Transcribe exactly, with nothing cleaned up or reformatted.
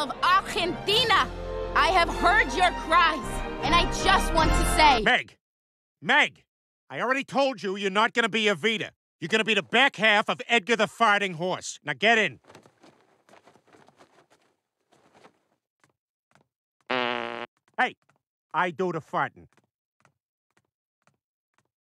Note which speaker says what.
Speaker 1: of Argentina. I have heard your cries, and I just want to say...
Speaker 2: Meg! Meg! I already told you you're not gonna be Evita. You're gonna be the back half of Edgar the farting horse. Now get in. Hey, I do the farting.